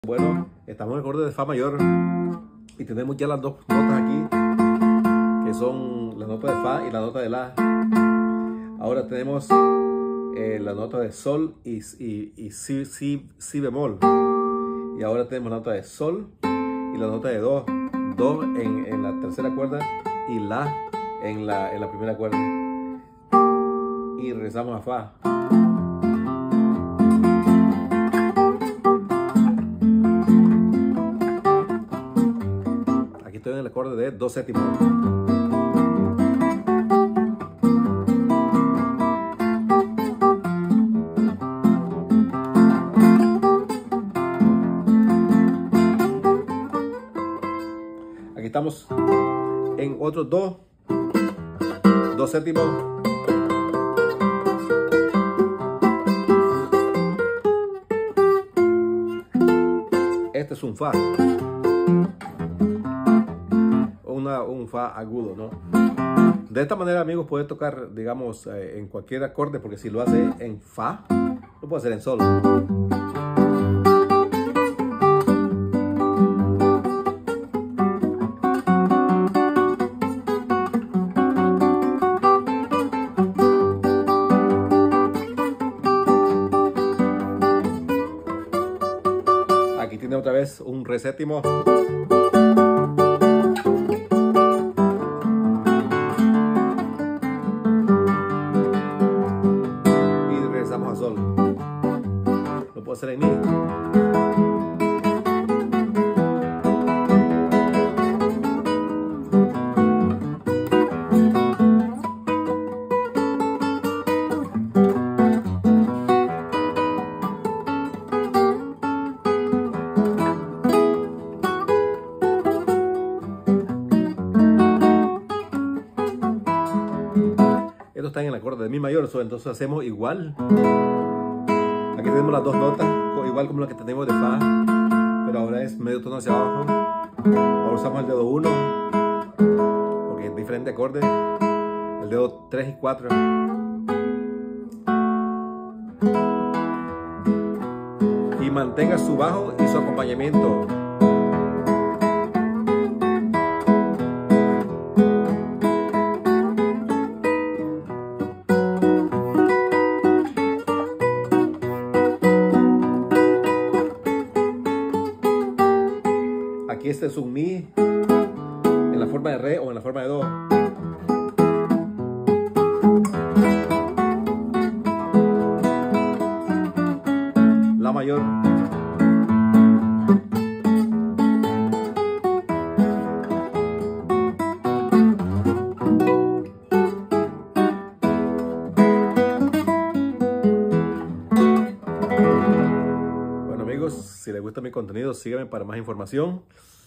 Bueno, estamos en el acorde de fa mayor y tenemos ya las dos notas aquí, que son la nota de fa y la nota de la. Ahora tenemos la nota de sol y si bemol. Y ahora tenemos la nota de sol y la nota de do. Do en la tercera cuerda y la en la primera cuerda. Y regresamos a fa. Estoy en el acorde de do séptimo. Aquí estamos en otro do séptimo. Este es un fa. Un fa agudo, ¿no? De esta manera, amigos, puede tocar, digamos, en cualquier acorde, porque si lo hace en fa, lo puede hacer en sol. Aquí tiene otra vez un re séptimo. A sol. Lo puedo hacer en mi. Esto está en el acorde de mi mayor, entonces hacemos igual. Aquí tenemos las dos notas, igual como la que tenemos de fa, pero ahora es medio tono hacia abajo. Ahora usamos el dedo 1, porque es diferente acorde. El dedo 3 y 4. Y mantenga su bajo y su acompañamiento. Aquí este es un mi en la forma de re o en la forma de do. La mayor. Bueno, amigos, si les gusta mi contenido, síganme para más información.